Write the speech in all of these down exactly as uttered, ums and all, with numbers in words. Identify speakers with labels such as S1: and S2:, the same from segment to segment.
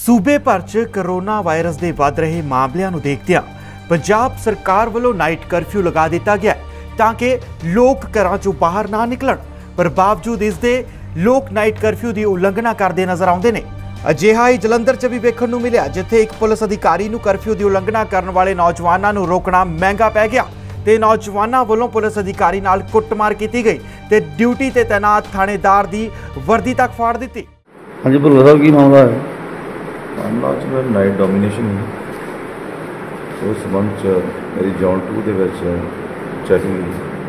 S1: सूबे भर च करोना वायरस के वध रहे मामलों को देखदਿਆਂ पंजाब सरकार वालों नाइट कर्फ्यू लगा दिता गया ताकि लोग घरों चों बाहर ना निकलन, पर बावजूद इसके लोग नाइट कर्फ्यू की उलंघना करते नजर आते हैं। अजिहा ही जलंधर च भी वेखण नूं मिलिया, जिथे एक पुलिस अधिकारी नूं कर्फ्यू की उलंघना करने वाले नौजवानों को रोकना महंगा पै गया ते नौजवानों वालों पुलिस अधिकारी नाल कुटमार की गई ते ड्यूटी ते तैनात थानेदार की वर्दी तक फाड़ दी।
S2: हाँ जी, भुल्लर साहब की मामला है?
S3: मामला च मेरा नाइट डोमीनेशन है, उस संबंध च मेरी जॉन टू के चैकिंग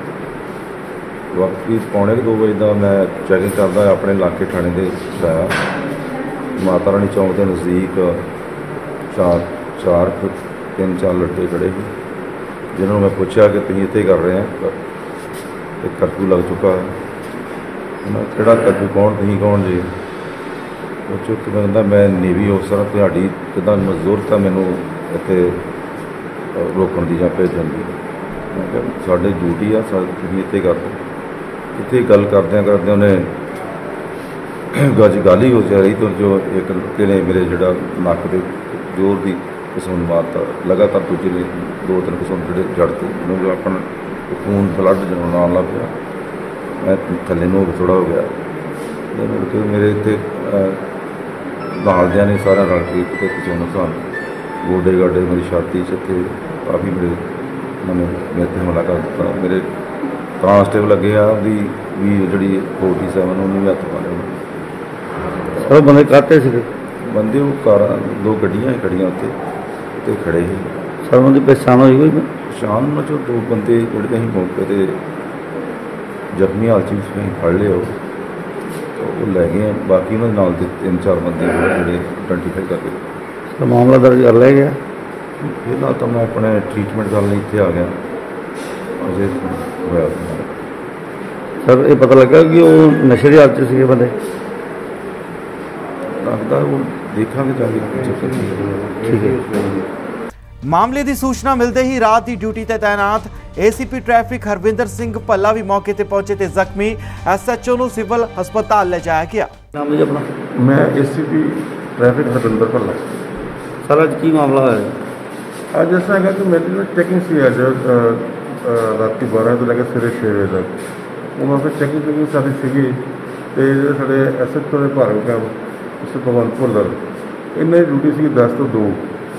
S3: वक्त पौने दो बजे का मैं चैकिंग करता अपने इलाके थाने के आया। माता रानी चौक के नज़दीक चार चार तीन चार लड़के खड़े थे, जिन्होंने मैं पूछा कि तुम इतने कर रहे हैं, एक कर्फ्यू लग चुका है, किहड़ा कर्फ्यू, कौन तुम कौन जी? चुप मैं कहता मैं नेवी अफसर तुहाडी किदां मजदूरता मैनू इत्थे रोकण दी जां भेजण दी। मैं कहा साडी ड्यूटी आ, तुसीं इत्थे कर दो। इत्थे गल करदे करदे उन्हें गज गाली हो जा रही तो जो एक लड़के ने मेरे जिहड़ा नक्क दे जोर की किस्म मारता, लगातार दूजे ने दो तीन किस्म जोड़े जड़ते, उन्होंने अपना खून ब्लड जमाना आउण लग पिया। मैं थल्ले नूं थोड़ा हो गया, मुड़ मेरे इत्थे नालदियां ने सारा रल के किसी नुकसान गोडे गाडे मेरी छाती च इत्थे काफ़ी मेरे मैंने मेरे ते हमला कर दिता। मेरे कांस्टेबल अगे आ भी भी जी फोर्टी सैवन उन्होंने हत्थ मारे।
S2: सर बंदे काटे से
S3: बंदे वो कार दो गड्डियां खड़ियां उत्ते उत्ते खड़े ही।
S2: सर उन्होंने पहचान हुई कोई?
S3: पछाण उन्होंने चो दो बंदे जिहड़े असीं मौके ते जख्मी हालत च असीं फड़ लिया, वो लै गए। बाकी उन्होंने नाल दे तीन चार बंदे जोड़े आइडेंटिफाई करके
S2: तो मामला दर्ज कर लिया गया।
S3: फिलहाल तो मैं अपने ट्रीटमेंट करने इतने आ गया अजे होया।
S2: सर ये पता लगा कि वो नशे की हालत से बंदे
S3: लगता वो देखा जाके।
S2: ठीक है।
S1: मामले की सूचना मिलते ही रात की ड्यूटी ते तैनात A C P traffic Harvinder Singh Bhalla भी मौके पर पहुंचे तो जख्मी एस एच ओ नूं सिविल हस्पताल ले जाया गया।
S2: नाम जी अपना?
S4: मैं A C P traffic Harvinder Bhalla.
S2: Sir अज की मामला है?
S4: अज ऐसा है कि मेरी जो चैकिंग सी अज रात बारह तो लैके सवेरे छे बजे तक वो मैं फिर चैकिंग चैकिंग सारी सी तो साढ़े S H O K Bhargav camp mister Bhagwant Bhullar इन्हें ड्यूटी सी दस तो दो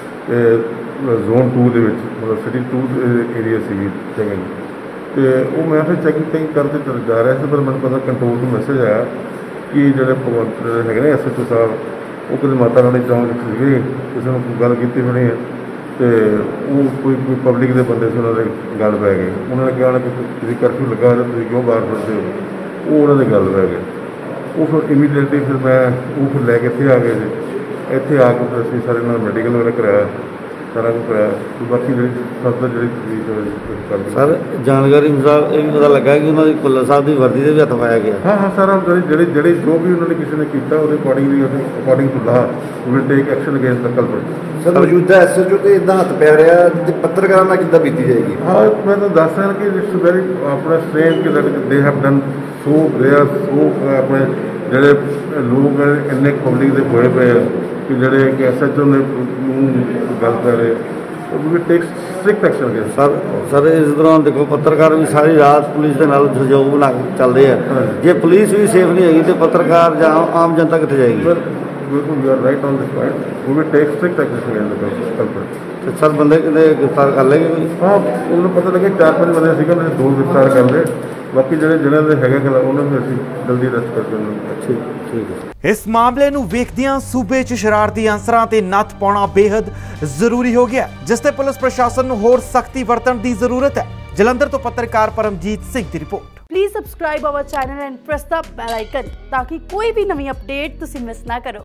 S4: जोन टू के मतलब सिटी टू एरिया सी चैकिंग तो वो मैं फिर चैकिंग चैकिंग करते चल जा रहा है। पर मैंने पता कंट्रोल में मैसेज आया कि जोड़े भगवंत है एस एच ओ साहब वो किसी माता रानी चौक थे, किसी ने गल की होनी है तो वो कोई कोई पब्लिक के बंदे से उन्होंने गल पै गई। उन्होंने कहा कि किसी कर्फ्यू लगा रहे तुम क्यों बाहर फिरते हो, वो उन्होंने गल पै गए। वो फिर इमीडिएटली फिर मैं वो फिर लैके इतने आ गए जी। इतने आके फिर असं सारे उन्होंने मैडिकल वगैरह कराया, सारा कुछ कराया। बाकी जी फर्दर जी
S2: सर जानकारी मुताबिक ये भी पता लगा कि उन्होंने भुल्लर साहब की वर्दी से भी हथ पाया गया।
S4: हाँ हाँ सारा ਜਿਹੜੇ ਜਿਹੜੇ जो भी उन्होंने किसी ने किया ਉਹਦੇ accordingly according to law will take action against the culprit.
S5: Sir मौजूदा एस एच ओ तो इदा हथ पै रहा है, पत्रकारों ਨਾਲ ਕਿੱਦਾਂ बीती जाएगी?
S4: हाँ मैं तो दस रहा कि इट्स वेरी अपना स्ट्रेंज कि they have done so they are so अपने ਜਿਹੜੇ लोग इन्ने पब्लिक के होए पे कि ਜਿਹੜੇ कि एस एच ओ ने गल कर रहे we take strict action against.
S2: Sir sir इस दौरान देखो पत्रकार भी सारी रात पुलिस के नाल सहयोग बना के चल रहे हैं, जे पुलिस भी सेफ नहीं हैगी तो पत्रकार जां आम जनता कित्थे जाएगी?
S4: बिल्कुल you are right on this point, we will take strict action against the culprit.
S2: तो सर बंदे कितने गिरफ्तार कर लेंगे कोई?
S4: हाँ उन्होंने पता लगे चार पाँच बंदे सीगे, मैंने दो गिरफ्तार कर ले, बाकी जो जिन्हों के है खिलाफ उन्होंने असीं जल्दी अरेस्ट करके उन्होंने।
S2: ठीक ठीक है।
S1: इस मामले नूं वेखदियां सूबे च शरारती अंसरां ते नत्थ पाउणा बेहद जरूरी हो गया, जिस ते पुलिस प्रशासन नूं होर सख्ती वरतण दी जरूरत है। जलंधर तो पत्रकार परमजीत सिंह दी report.
S6: Please subscribe our channel and press the bell icon ताकि कोई भी नवी अपडेट तुसीं मिस ना करो।